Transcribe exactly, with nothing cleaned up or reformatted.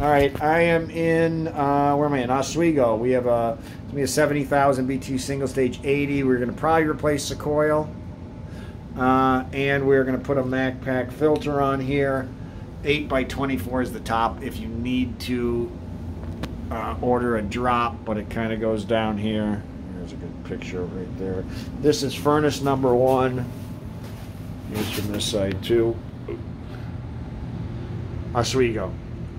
All right, I am in, uh, where am I in? Oswego. We have a, we have seventy thousand B T U single stage eighty. We're going to probably replace the coil. Uh, and we're going to put a Mac Pack filter on here. eight by twenty-four is the top if you need to uh, order a drop, but it kind of goes down here. There's a good picture right there. This is furnace number one. Here's from this side too. Oswego.